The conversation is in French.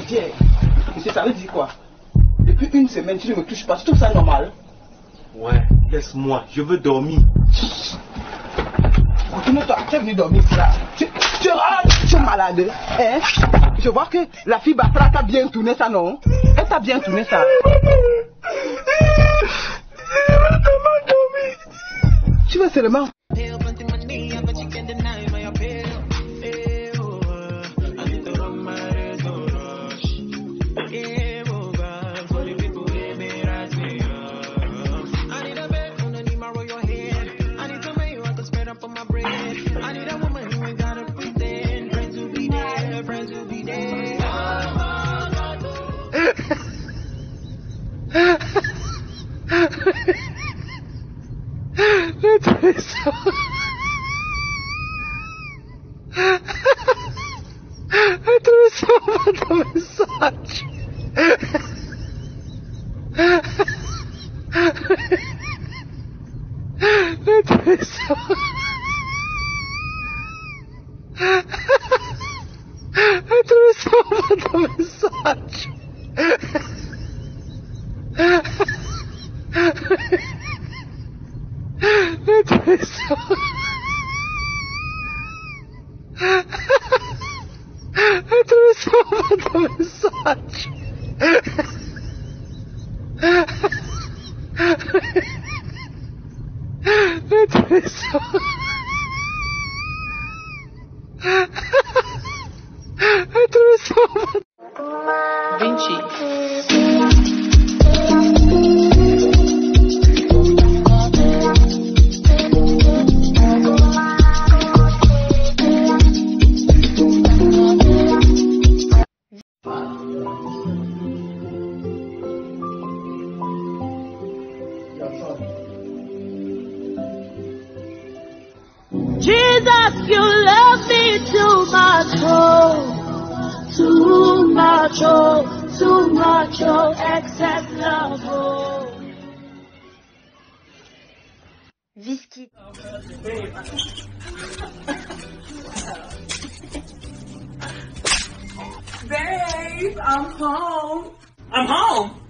Pierre, monsieur, ça veut dire quoi? Depuis une semaine, tu ne me touches pas, tu trouves ça normal? Ouais, laisse-moi, je veux dormir. Retourne-toi, tu es venu dormir là. Tu es malade, hein? Je vois que la fille Batra t'a bien tourné ça, non? Elle t'a bien tourné ça. Tu veux seulement... Jesus, you love me too much, too much, excess love, Whisky. Babe, I'm home. I'm home?